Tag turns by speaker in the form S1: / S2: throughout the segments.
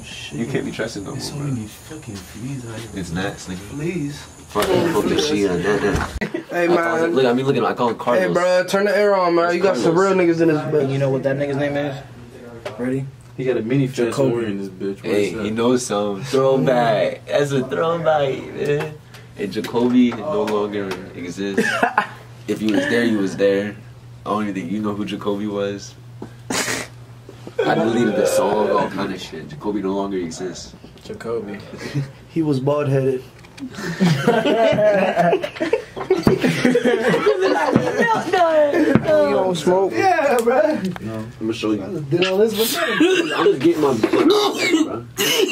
S1: You can't be trusted no more.
S2: There's so many fucking fleas out here.
S1: It's gnats, nigga.
S2: Fleas.
S1: Fucking fucking shit.
S3: Hey man,
S1: Look at me looking. I call him Cardinals.
S3: Hey bro, turn the air on, man. You got some real niggas in this bitch.
S4: You know what that nigga's name is? Ready?
S2: He got a mini Jacoby in this bitch.
S1: Hey, he knows some throwback. That's a throwback, man. And Jacoby no longer exists. If you was there, you was there. I don't even think you know who Jacoby was. I deleted the song, all kind of shit. Jacoby no longer exists.
S4: Jacoby.
S3: He was bald headed.
S4: You
S3: don't smoke?
S4: Yeah, bro.
S2: No, I'm gonna show you.
S4: Did all this with
S1: I'm just getting my bro.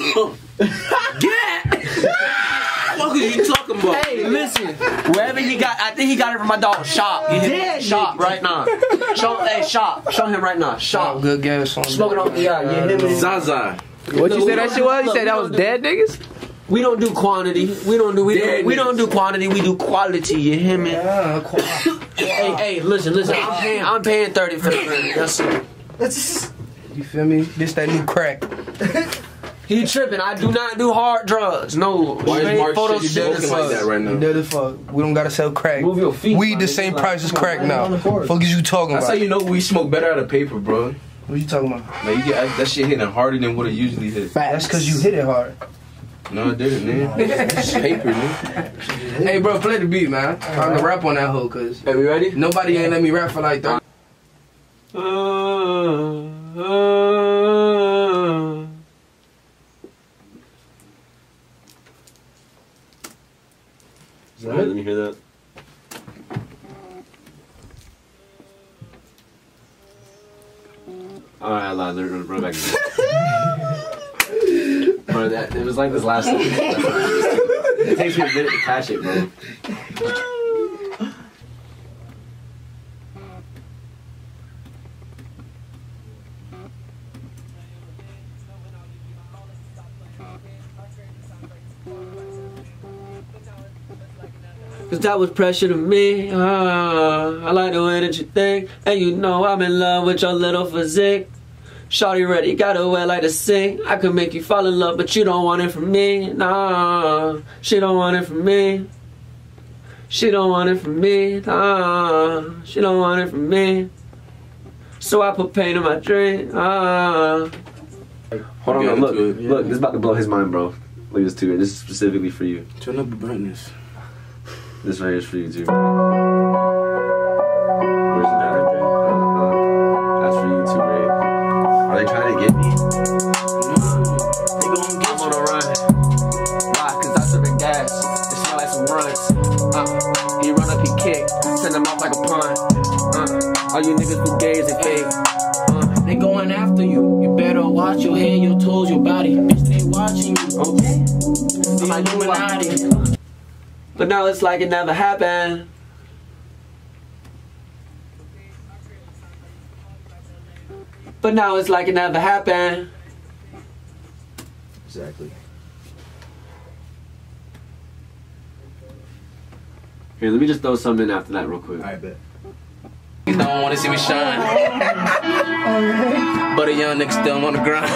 S5: What are you talking about?
S4: Hey, listen.
S5: Wherever he got, I think he got it from my dog. Shop. You hear me? Shop right now. Shop. Show him right now. Shop.
S3: Good gas on.
S5: Smoking on the
S2: Zaza.
S3: What you say that shit was? You said that was dead niggas?
S5: We don't do quantity. We don't do quantity. We do quality. You hear me?
S3: Yeah,
S5: Hey, listen. I'm paying 30 for the brand. That's it.
S3: you feel me? This that new crack.
S5: He tripping. I do not do hard drugs. No.
S2: Why is Mark shit smoking like that right now?
S3: You dead as fuck. We don't gotta sell crack.
S5: Move your feet.
S3: Weed the same price as crack now. Fuck is you talking
S2: That's how
S3: about?
S2: you know we smoke better out of paper, bro.
S3: What you talking about?
S2: Like, you get that shit hitting harder than what it usually hits.
S3: That's cause you hit it hard.
S2: No, it didn't, man. It's just paper, man.
S3: Hey bro, play the beat, man. I'm gonna rap on that hoe, cause
S5: Hey, we ready?
S3: nobody ain't let me rap for like 30.
S1: Alright, let me hear that. Alright, I lied. Let me run back again. Bro, it was like this last time. It takes me a minute to catch it, bro.
S5: Cause that was pressure to me. I like the way that you think. And you know I'm in love with your little physique. Shawty ready, got a way like to sing. I could make you fall in love, but you don't want it from me. Nah, she don't want it from me. She don't want it from me. Nah, she don't want it from me. So I put pain in my drink.
S1: Hold on, man. Look, this is about to blow his mind, bro. Look at this too. This is specifically for you.
S2: Turn up the brightness.
S1: This right here is for you too. Where's that right there? That's for you too, Ray. Are they trying to get me?
S5: They gon' get I'm on a run. Why? Cause I serving gas. It smell like some runs. He run up, he kick. Send him off like a punt. All you niggas who gays and fake. They going after you. You better watch your head, your toes, your body. Bitch, they watching you. Okay. I'm like Illuminati. But now it's like it never happened. But now it's like it never happened.
S2: Exactly.
S1: Here, let me just throw something in after that real quick.
S2: I bet.
S5: You don't wanna see me shine. But a young nigga still on the grind.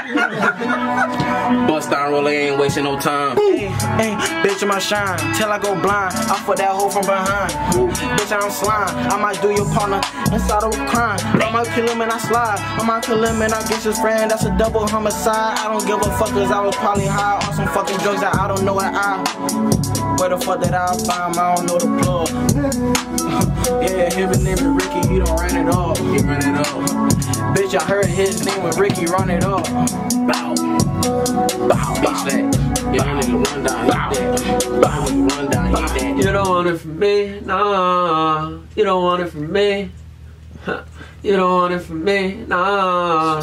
S5: Bust down roller, ain't wasting no time.
S4: Hey, bitch, I'ma shine till I go blind. I fuck that hoe from behind. Bitch, I don't slime. I might do your partner inside of a crime. I might kill him and I slide. I might kill him and I get his friend. That's a double homicide. I don't give a fuck cause I was probably high on some fucking drugs that I don't know what where the fuck did I find? I don't know the plug. Yeah, his name is Ricky, he don't run it up. He run it up. Bitch, I heard his name was Ricky, run it up. Bow. Bow. Bitch, that. Yeah, nigga run down, he dead. Bow. Run down, he dead.
S5: You don't want it from me, nah. You don't want it from me. You don't want it from me, nah.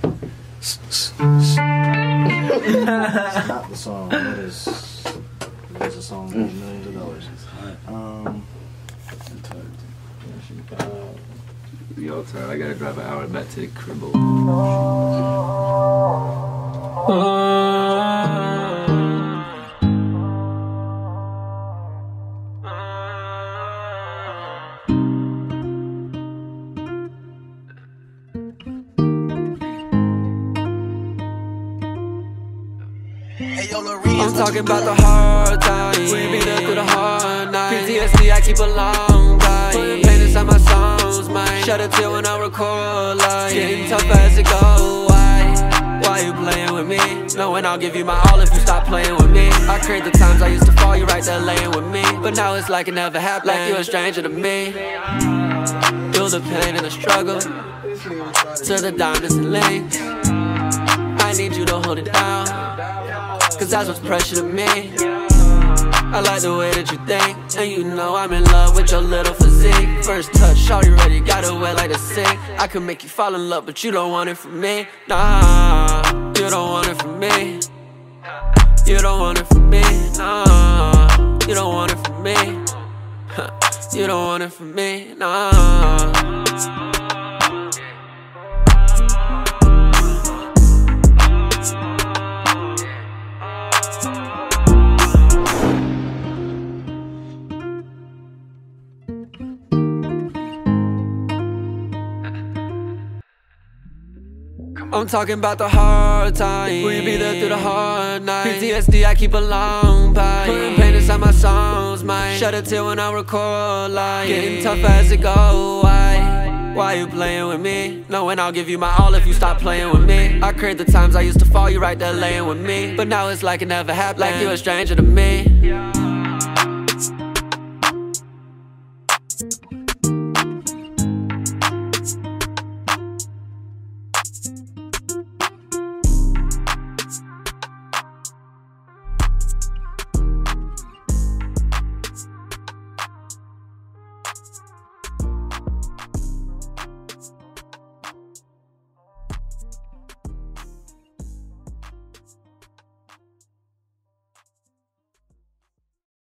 S4: Stop the song. That is a song worth millions of dollars.
S1: Yo, tired. I gotta drive an hour back to the cribble.
S5: I'm talking about the hard times. We be there through the hard nights. PTSD, I keep a long bite. Putting pain inside my songs, man. Shed a tear when I record, like getting tougher as it go. Why you playing with me? Knowing I'll give you my all if you stop playing with me. I create the times I used to fall, you right there laying with me. But now it's like it never happened, like you a stranger to me. Feel the pain and the struggle, to the diamonds and links. I need you to hold it down, cause that's what's pressure to me. I like the way that you think, and you know I'm in love with your little physique. First touch, shawty ready, got it wet like the sink. I could make you fall in love, but you don't want it from me. Nah, you don't want it from me. You don't want it from me. Nah, you don't want it from me. You don't want it from me. Nah. I'm talking about the hard times. We be there through the hard nights. PTSD, I keep a long bite. Putting pain inside my songs, man. Shed a tear when I record, like getting tougher as it go. Why you playing with me? Knowing I'll give you my all if you stop playing with me. I create the times I used to fall, you right there laying with me. But now it's like it never happened, like you a stranger to me.